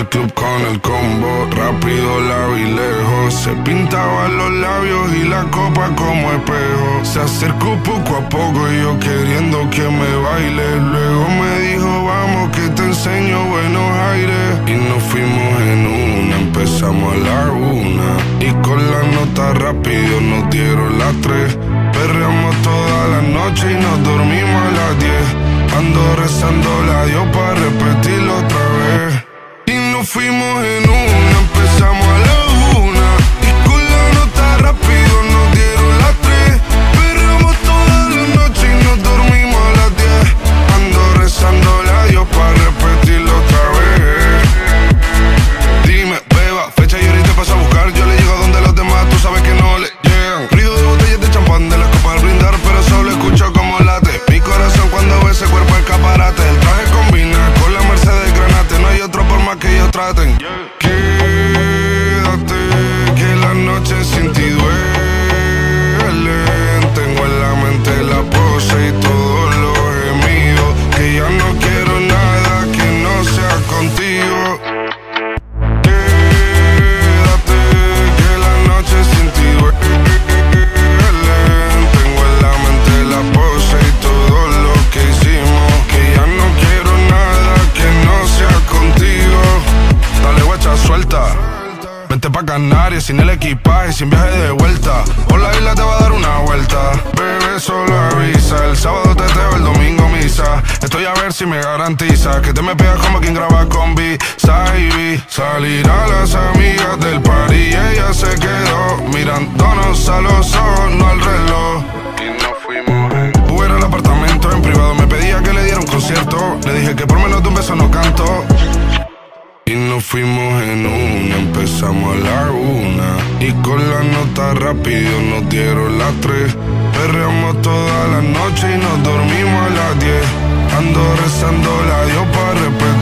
al club con el combo, rápido la vi lejos. Se pintaba los labios y la copa como espejo. Se acercó poco a poco y yo queriendo que me baile. Luego me dijo vamos que te enseño buenos aires. Y nos fuimos en una, empezamos a la 1. Y con la nota rápido nos dieron las 3. Perreamos toda la noche y nos dormimos a las 10. Ando rezando a Dios para repetirlo otra vez. Y nos fuimos en una, empezamos a la 1. Y con la nota rápido nos dieron las 3. Perreamos toda la noche y nos dormimos a las 10. Ando rezando a Dios para repetirlo otra vez. Dime, beba, fecha y ahorita paso a buscar. Yo le llego donde los demás, tú sabes que no le llegan. Ruido de botellas de champán de las copas al brindar, pero solo escucho como late mi corazón cuando ve ese cuerpo escaparate. El traje combina con la Mercedes Granate. No hay otro por más que ellos traten. Quédate, que la noche sin ti duelen. Tengo en la mente la pose y todos los gemidos. Que ya no quiero nada que no sea contigo. Quédate, que la noche sin ti duelen. Tengo en la mente la pose y todo lo que hicimos. Que ya no quiero nada que no sea contigo. Dale guacha, suelta. Vente pa' Canarias sin el equipaje, sin viaje de vuelta. Por la isla te va a dar una vuelta. Bebé, solo avisa. El sábado teteo, el domingo misa. Estoy a ver si me garantiza que te me pegas como quien graba con B-Side. Salir a las amigas del party y ella se quedó mirándonos a los ojos, no al reloj. Y nos fuimos en Uber al apartamento en privado. Me pedía que le diera un concierto. Le dije que por menos de un beso no canto. Y nos fuimos en una, empezamos a la 1. Y con la nota rápido nos dieron las 3. Perreamos toda la noche y nos dormimos a las 10. Ando rezando a Dios para repetir